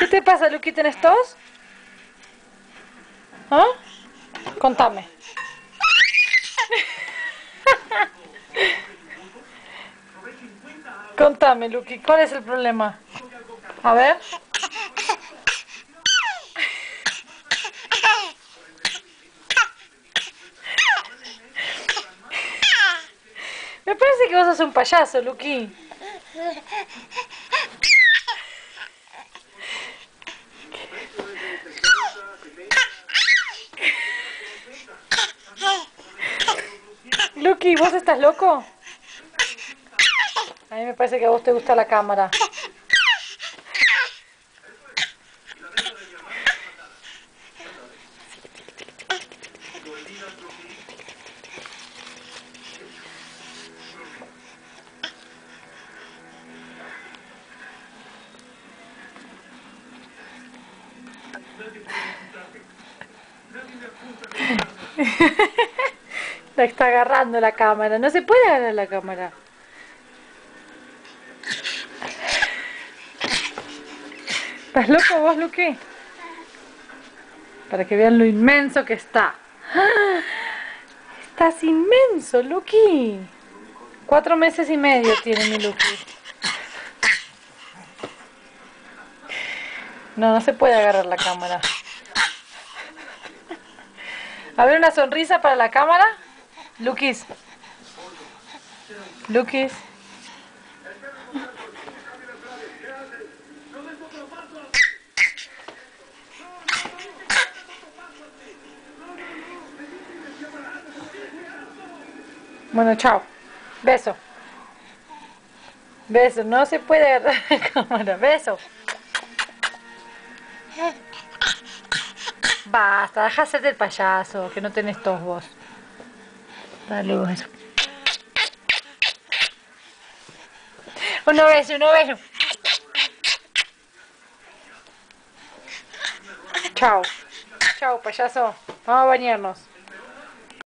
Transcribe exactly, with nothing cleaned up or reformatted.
te pasa, Luqui? ¿Tenés tos? ¿Ah? Contame. Contame, Luqui, ¿cuál es el problema? A ver. Me parece que vos sos un payaso, Luqui. Luqui, ¿vos estás loco? A mí me parece que a vos te gusta la cámara. La está agarrando la cámara. No se puede agarrar la cámara. ¿Estás loco vos, Luqui? Para que vean lo inmenso que está. ¡Ah! Estás inmenso, Luqui. Cuatro meses y medio tiene mi Luqui. No, no se puede agarrar la cámara. A ver, una sonrisa para la cámara. Luquis. Luquis. Bueno, chao. Beso. Beso. No se puede agarrar la cámara. Beso. Basta, deja de hacerte el payaso, que no tenés tos vos. Dale un beso. Uno beso, uno beso. Chao. Chao, payaso. Vamos a bañarnos.